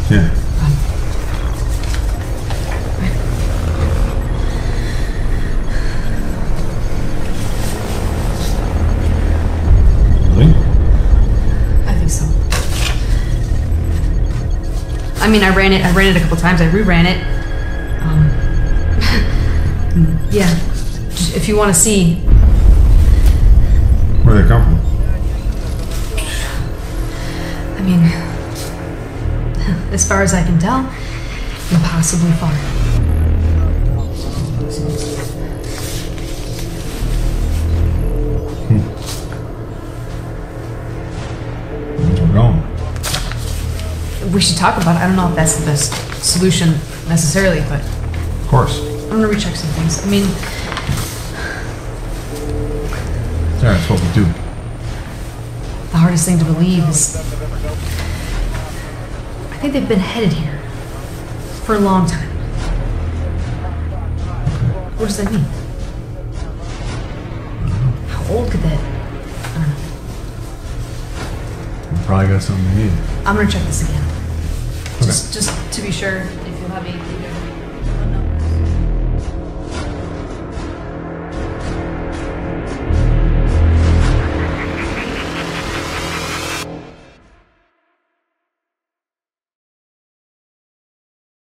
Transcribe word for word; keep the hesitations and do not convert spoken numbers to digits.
Yeah. Really? I think so. I mean, I ran it. I ran it a couple times. I reran it. Um, yeah. Just if you want to see. Where did they come from? I mean, as far as I can tell, impossibly far. Hmm. Where's it going? We should talk about it. I don't know if that's the best solution necessarily, but Of course. I'm gonna recheck some things. I mean, Yeah, that's what we do. the hardest thing to believe is I think they've been headed here for a long time. What does that mean? How old could that? I don't know. We probably got something we need. I'm gonna check this again. Okay. Just, just to be sure. If you'll have anything.